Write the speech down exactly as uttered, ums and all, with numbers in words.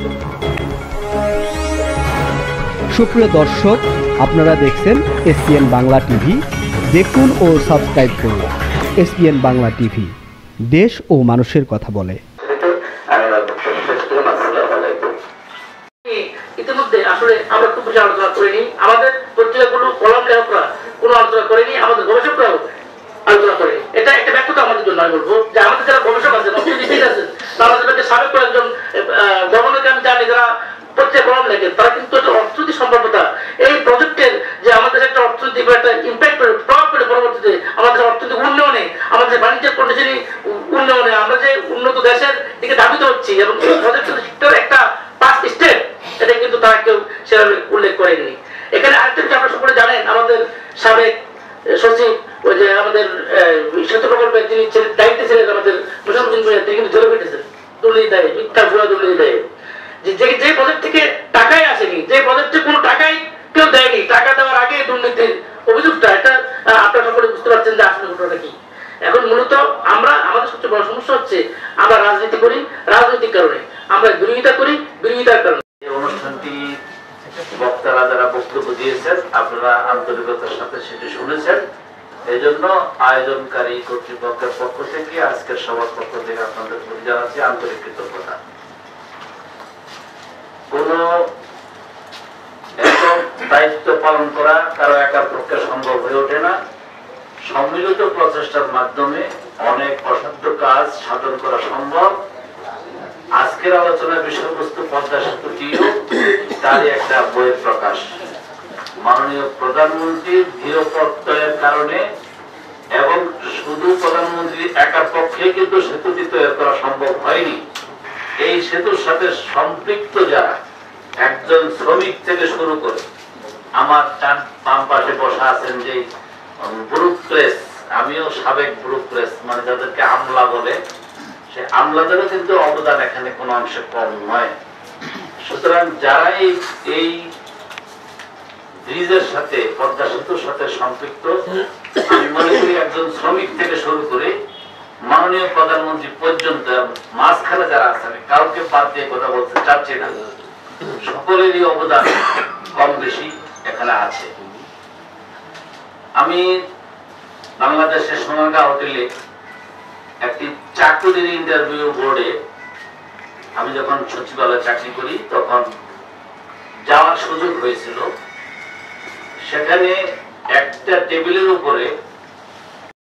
সুপ্রিয় দর্শক, আপনারা দেখছেন এসপিএন বাংলা টিভি। দেখুন ও সাবস্ক্রাইব করুন এসপিএন বাংলা টিভি, দেশ ও মানুষের কথা বলে। ইতিমধ্যে আসলে আমরা খুব বেশি আলোচনা করিনি, আমাদের পত্রিকাগুলো কলম লেখকরা কোনো আলোচনা করেনি, আমাদের গবেষকরাও আলোচনা করেনি। এটা একটা ব্যর্থতা আমাদের জন্য। আমি বলবো যে আমাদের যারা গবেষক আছেন, অর্থনীতি আছেন, বাংলাদেশের সাবেক কয়েকজন গভর্নরকে আমি জানি যারা পত্রিকা কলম লেখেন, তারা কিন্তু অর্থনীতি সম্ভাব্যতা এই প্রজেক্টের যে আমাদের একটা অর্থনীতি একটা ইম্প্যাক্ট করে প্রভাব করে পরবর্তীতে আমাদের অর্থনৈতিক উন্নয়নে, আমাদের বাণিজ্যের কন্ডিশনিং উন্নয়নে আমরা যে উন্নত দেশের দিকে ধাবিত হচ্ছি এবং এই প্রজেক্টের একটা পাঁচ স্টেপ, এটা কিন্তু তারা কেউ সেভাবে উল্লেখ করেননি। এখানে আরেকটা বিষয় আপনারা সকলে জানেন, আমাদের সাবেক সচিব ওই যে আমাদের সেতু প্রকল্পের যিনি দায়িত্বে ছিলেন আমাদের মোশাররফ হোসেন, তিনি কিন্তু জেলে পেটেছেন দুর্নীতি দায়ে, মিথ্যা ভুয়া দুর্নীতি দায়ে। যে যে প্রজেক্ট থেকে টাকাই আসেনি, যে প্রজেক্টে কোনো টাকাই কেউ দেয়নি, টাকা দেওয়ার আগে দুর্নীতির অভিযোগটা, এটা আপনারা সকলে বুঝতে পারছেন যে আসলে ঘটনাটা কি। এখন মূলত আমরা আমাদের সবচেয়ে বড় সমস্যা হচ্ছে আমরা রাজনীতি করি রাজনৈতিক কারণে, আমরা বিরোধিতা করি বিরোধিতার কারণে। এই অনুষ্ঠানটি বক্তারা যারা বক্তব্য দিয়েছেন আপনারা আন্তরিকতার সাথে সেটি শুনেছেন, এই জন্য আয়োজনকারী কর্তৃপক্ষের পক্ষ থেকে আজকের সবার পক্ষ থেকে আপনাদের প্রতি জানাচ্ছি আন্তরিক কৃতজ্ঞতা। কোন একক দায়িত্ব পালন করা কারো একার পক্ষে সম্ভব হয়ে ওঠে না। সম্মিলিত প্রচেষ্টার মাধ্যমে অনেক অসাধ্য কাজ সাধন করা সম্ভব। আজকের আলোচনার বিষয়বস্তু পদ্মা সেতুটিও তারই একটা বইয়ের প্রকাশ। মাননীয় প্রধানমন্ত্রীর দৃঢ় প্রত্যয়ের কারণে এবং শুধু প্রধানমন্ত্রী একার পক্ষে কিন্তু সেতুটি তৈরি করা সম্ভব হয়নি। এই সেতুর সাথে সম্পৃক্ত যারা, একজন শ্রমিক থেকে শুরু করে আমার ডান বাম পাশে বসা আছেন যে ব্রুক প্রেস, আমিও সাবেক ব্রুক প্রেস, মানে যাদেরকে আমলা বলে, সে আমলাদেরও কিন্তু অবদান এখানে কোনো অংশে কম নয়। সুতরাং যারা এই ব্রিজের সাথে পদ্মা সেতুর সাথে সম্পৃক্ত, আমি মনে করি একজন শ্রমিক থেকে শুরু করে মাননীয় প্রধানমন্ত্রী পর্যন্ত মাঝখানে যারা আছেন, কাউকে বাদ দিয়ে কথা বলতে চাচ্ছি না, সকলেরই অবদান কম বেশি এখানে আছে। আমি বাংলাদেশের সোনারগাঁ হোটেলে একটি চাকরির ইন্টারভিউ বোর্ডে আমি যখন সচিবালয়ে চাকরি করি তখন যাওয়ার সুযোগ হয়েছিল। সেখানে একটা টেবিলের উপরে